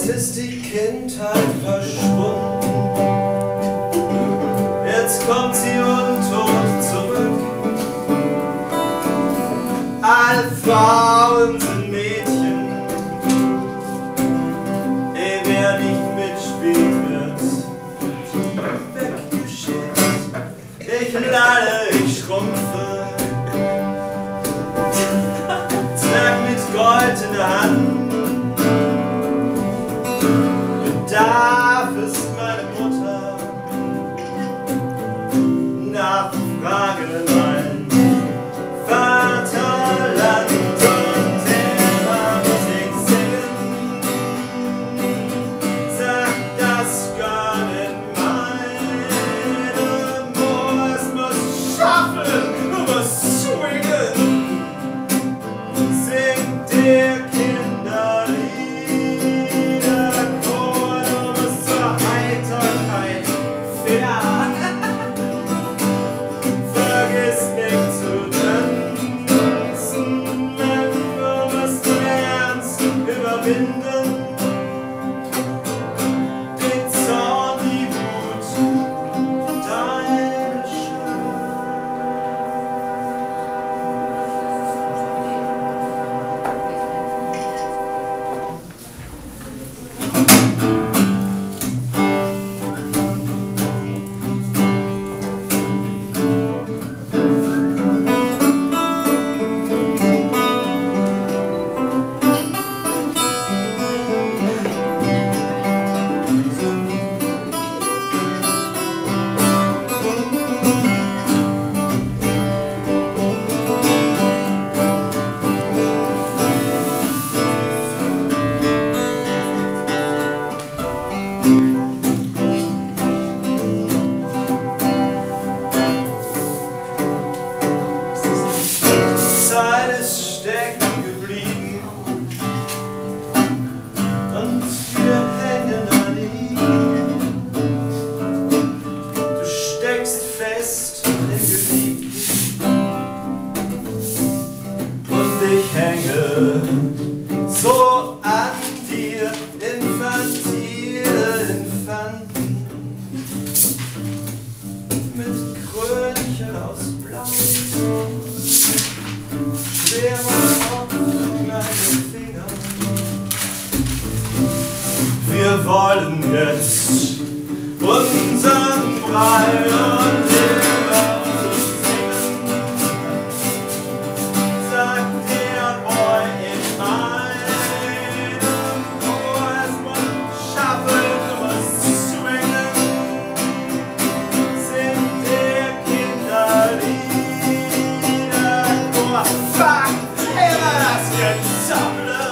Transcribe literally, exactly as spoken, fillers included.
ist die Kindheit verschwunden. Jetzt kommt sie untot zurück. Alle Frauen sind Mädchen, ehe wer nicht mitspielen wird, weggeschickt. Ich lalle, ich schrumpfe, Zwerg mit Gold in der Hand. Bedarf ist meine Mutter, nachfrage mein Vaterland und immer muss ich singen. Sag, das gehört in meine Moor, es muss schaffen, du musst swingen. Singt der Kinderlieder. Vergiss nicht zu tanzen, wenn du musst du ernst überwinden. Den Zorn, die Wut, deine Schuld. Zeit ist stecken geblieben und wir hängen an ihm. Du steckst fest im Geliebten und ich hänge so an dir, infantile Infanten mit Krönchen aus Blau. Schwer auf meine Finger. Wir wollen jetzt unseren Brei und immer singen. Sagt der Boy in meinem Ohr, es muss schaffen, du musst swingen. Singt der Kinderlieder. Fuck, immer das Gezappel.